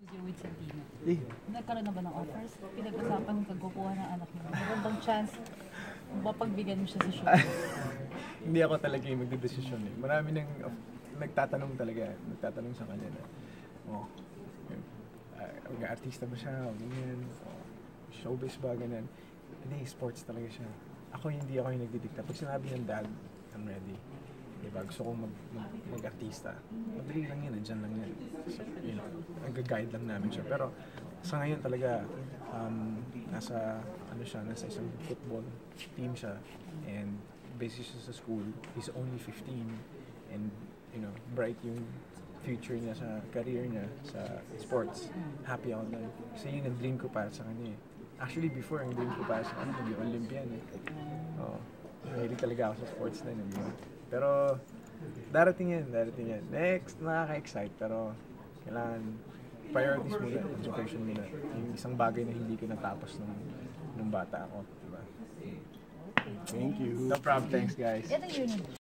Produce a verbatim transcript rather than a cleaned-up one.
With Santino. Eh. Nagkaroon na ba ng offers? Pinag-usapan yung pagkukuha ng anak mo. Meron bang chance mapagbigyan mo siya sa show? Hindi ako talaga yung magdedesisyon eh. Marami nang uh, nagtatanong talaga, nagtatanong sa kanya na, oh, uh, mag-artista ba siya, o ganyan, oh, showbiz ba, ganyan. Hindi, sports talaga siya. Ako hindi ako yung nagdidikta. Pag sinabi ng dad, I'm ready. Diba? Gusto kong mag, mag, mag-artista. Madali lang yan, andyan lang yan. So, you know, nag-guide lang namin siya. Pero sa ngayon talaga, um, nasa, ano siya, nasa isang football team siya. And busy siya sa school. He's only fifteen. And, you know, bright yung future niya sa career niya sa sports. Happy ako na. Kasi yun ang dream ko para sa kanya eh. Actually, before, ang dream ko para sa kanya, maging Olympian eh. Oh, mahilig talaga ako sa sports na yun. Pero, darating yan, darating yan. Next, nakaka-excite, pero kailangan priorities muna, education muna. Yung isang bagay na hindi ko natapos nung, nung bata ako, diba? Thank you. No problem, thanks guys. Ito yun.